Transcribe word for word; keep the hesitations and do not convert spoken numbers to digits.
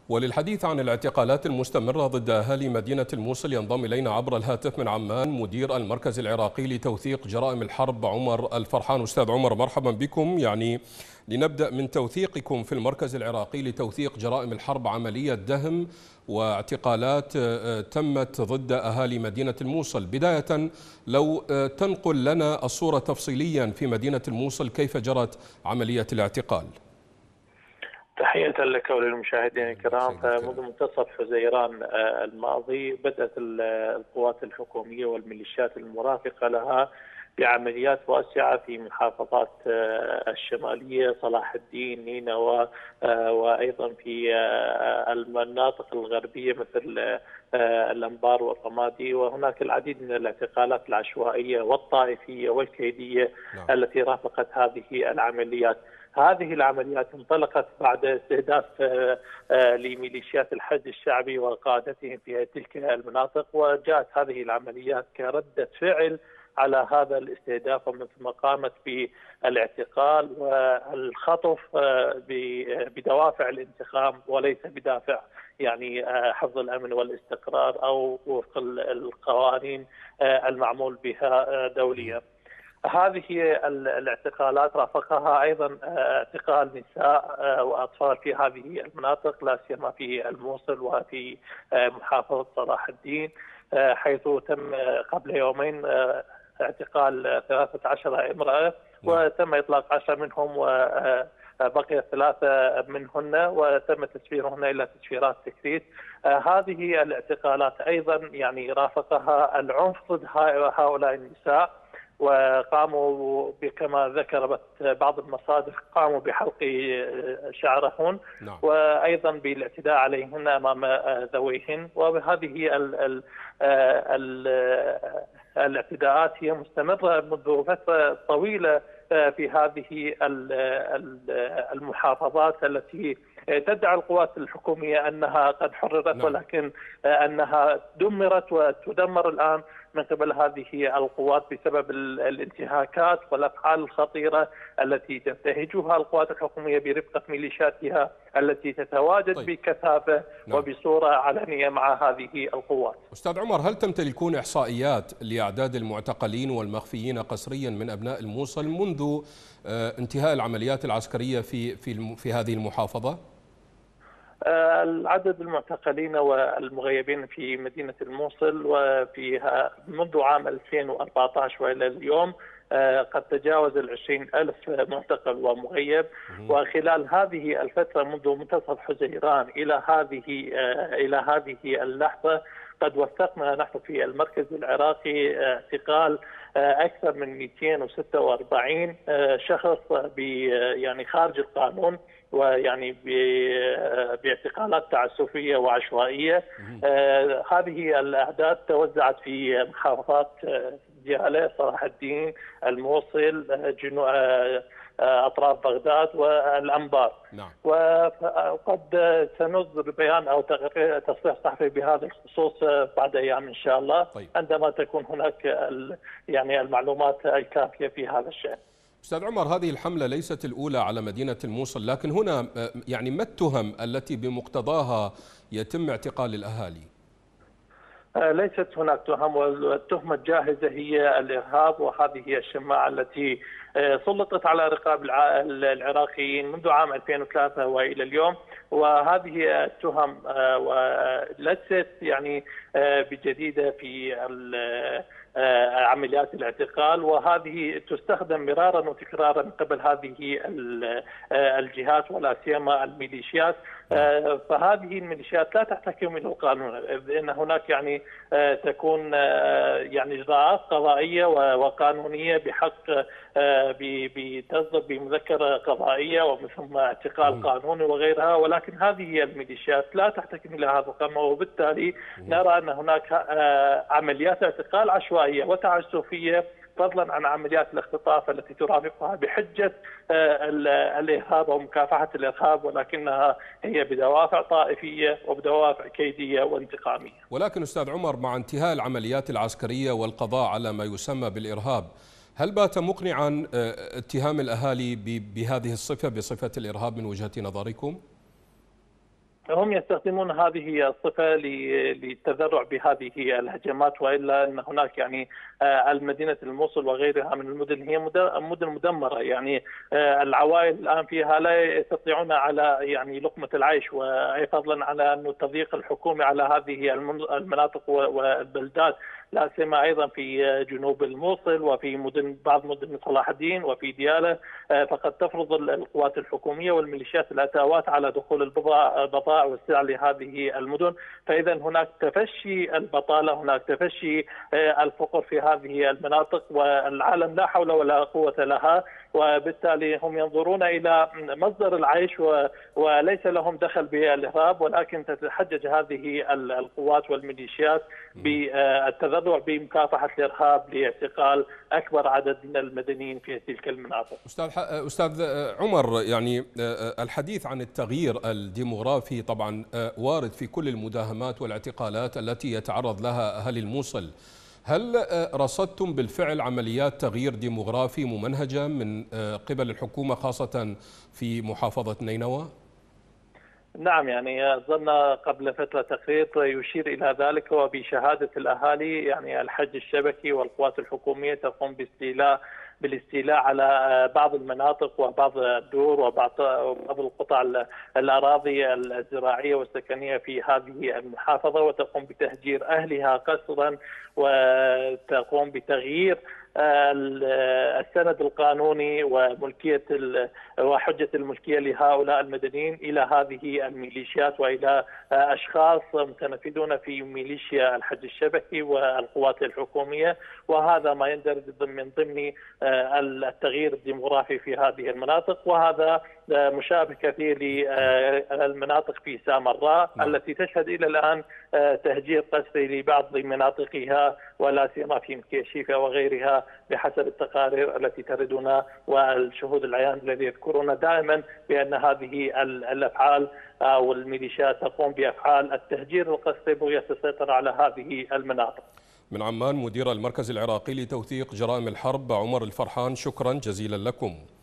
وللحديث عن الاعتقالات المستمرة ضد أهالي مدينة الموصل ينضم إلينا عبر الهاتف من عمان مدير المركز العراقي لتوثيق جرائم الحرب عمر الفرحان. أستاذ عمر، مرحبا بكم. يعني لنبدأ من توثيقكم في المركز العراقي لتوثيق جرائم الحرب، عملية دهم واعتقالات تمت ضد أهالي مدينة الموصل. بداية لو تنقل لنا الصورة تفصيليا في مدينة الموصل، كيف جرت عملية الاعتقال؟ تحية لك وللمشاهدين الكرام. منذ منتصف حزيران الماضي بدأت القوات الحكومية والميليشيات المرافقة لها بعمليات واسعة في محافظات الشمالية، صلاح الدين، نينوى، وأيضا في المناطق الغربية مثل الأنبار والرمادي. وهناك العديد من الاعتقالات العشوائية والطائفية والكيدية نعم. التي رافقت هذه العمليات. هذه العمليات انطلقت بعد استهداف لميليشيات الحشد الشعبي وقادتهم في تلك المناطق، وجاءت هذه العمليات كردة فعل على هذا الاستهداف، ومن ثم قامت بالاعتقال والخطف بدوافع الانتقام وليس بدافع يعني حفظ الامن والاستقرار او وفق القوانين المعمول بها دوليا. هذه الاعتقالات رافقها ايضا اعتقال نساء واطفال في هذه المناطق، لا سيما في الموصل وفي محافظه صلاح الدين، حيث تم قبل يومين اعتقال ثلاثة عشر امرأة وتم إطلاق عشرة منهم وبقي ثلاثة منهن وتم تسفيرهن إلى تسفيرات تكريت. هذه الاعتقالات أيضا يعني رافقها العنف ضد هؤلاء النساء، وقاموا كما ذكرت بعض المصادر قاموا بحلق شعرهن نعم. وأيضا بالاعتداء عليهن أمام ذويهن. وبهذه ال ال ال الاعتداءات هي مستمرة منذ فترة طويلة في هذه المحافظات التي تدعي القوات الحكومية أنها قد حررت نعم. ولكن أنها دمرت وتدمر الآن من قبل هذه القوات بسبب الانتهاكات والأفعال الخطيرة التي تنتهجها القوات الحكومية برفقة ميليشياتها التي تتواجد طيب. بكثافة نعم. وبصورة علنية مع هذه القوات. أستاذ عمر، هل تمتلكون إحصائيات لأعداد المعتقلين والمخفيين قسريا من أبناء الموصل منذ انتهاء العمليات العسكرية في في في هذه المحافظة؟ العدد المعتقلين والمغيبين في مدينة الموصل وفيها منذ عام ألفين وأربعة عشر وإلى اليوم قد تجاوز العشرين ألف معتقل ومغيب. وخلال هذه الفترة منذ منتصف حزيران إلى هذه إلى هذه اللحظة قد وثقنا نحن في المركز العراقي اعتقال أكثر من مئتين وستة وأربعين شخص يعني خارج القانون، ويعني باعتقالات تعسفية وعشوائية. آه هذه الأعداد توزعت في محافظات ديالى، صلاح الدين، الموصل، جنو آه أطراف بغداد والأنبار نعم. وقد سنصدر بيان أو تصريح صحفي بهذا الخصوص بعد أيام إن شاء الله طيب. عندما تكون هناك يعني المعلومات الكافية في هذا الشأن. أستاذ عمر، هذه الحملة ليست الأولى على مدينة الموصل، لكن هنا يعني ما التهم التي بمقتضاها يتم اعتقال الأهالي؟ ليست هناك تهم، والتهمة الجاهزة هي الإرهاب، وهذه هي الشماعة التي سلطت على رقاب العراقيين منذ عام ألفين وثلاثة وإلى اليوم. وهذه التهم وليست يعني بجديدة في عمليات الاعتقال، وهذه تستخدم مرارا وتكرارا من قبل هذه الجهات ولا سيما الميليشيات. فهذه الميليشيات لا تحتكم الى القانون، لان هناك يعني تكون يعني اجراءات قضائيه وقانونيه بحق بتصدر بمذكره قضائيه ومن ثم اعتقال قانوني وغيرها، ولكن هذه الميليشيات لا تحتكم الى هذا القانون، وبالتالي نرى ان هناك عمليات اعتقال عشوائيه وتعسفيه فضلا عن عمليات الاختطاف التي ترافقها بحجة الإرهاب ومكافحة الإرهاب، ولكنها هي بدوافع طائفية وبدوافع كيدية وانتقامية. ولكن أستاذ عمر، مع انتهاء العمليات العسكرية والقضاء على ما يسمى بالإرهاب، هل بات مقنعا اتهام الأهالي بهذه الصفة، بصفة الإرهاب من وجهة نظركم؟ هم يستخدمون هذه الصفة للتذرع بهذه الهجمات، وإلا أن هناك يعني المدينة الموصل وغيرها من المدن هي مدن مدمرة، يعني العوائل الآن فيها لا يستطيعون على يعني لقمة العيش، وفضلا على أن تضييق الحكومة على هذه المناطق والبلدات، لا سيما ايضا في جنوب الموصل وفي مدن بعض مدن صلاح الدين وفي دياله، فقد تفرض القوات الحكوميه والميليشيات الاتاوات على دخول البضائع والسلع لهذه المدن، فاذا هناك تفشي البطاله، هناك تفشي الفقر في هذه المناطق، والعالم لا حول ولا قوه لها، وبالتالي هم ينظرون الى مصدر العيش وليس لهم دخل بالارهاب، ولكن تتحجج هذه القوات والميليشيات بالتذرع بمكافحه الارهاب لاعتقال اكبر عدد من المدنيين في تلك المناطق. استاذ استاذ عمر، يعني الحديث عن التغيير الديموغرافي طبعا وارد في كل المداهمات والاعتقالات التي يتعرض لها اهالي الموصل. هل رصدتم بالفعل عمليات تغيير ديموغرافي ممنهجة من قبل الحكومة خاصة في محافظة نينوى؟ نعم، يعني أصدرنا قبل فترة تقرير يشير إلى ذلك، وبشهادة الأهالي يعني الحج الشبكي والقوات الحكومية تقوم باستيلاء بالاستيلاء على بعض المناطق وبعض الدور وبعض بعض القطع الأراضي الزراعية والسكنية في هذه المحافظة، وتقوم بتهجير أهلها قسرا، وتقوم بتغيير السند القانوني وملكية وحجة الملكية لهؤلاء المدنيين إلى هذه الميليشيات وإلى أشخاص متنفذون في ميليشيا الحج الشبكي والقوات الحكومية، وهذا ما يندرج من ضمن التغيير الديموغرافي في هذه المناطق، وهذا مشابه كثير للمناطق في سامراء التي تشهد إلى الآن تهجير قسري لبعض مناطقها، ولا سيما في مكيشيفة وغيرها بحسب التقارير التي تردنا والشهود العيان الذي يذكرون دائما بأن هذه الأفعال أو الميليشيات تقوم بأفعال التهجير القسري بغية السيطرة على هذه المناطق. من عمان مدير المركز العراقي لتوثيق جرائم الحرب عمر الفرحان، شكرا جزيلا لكم.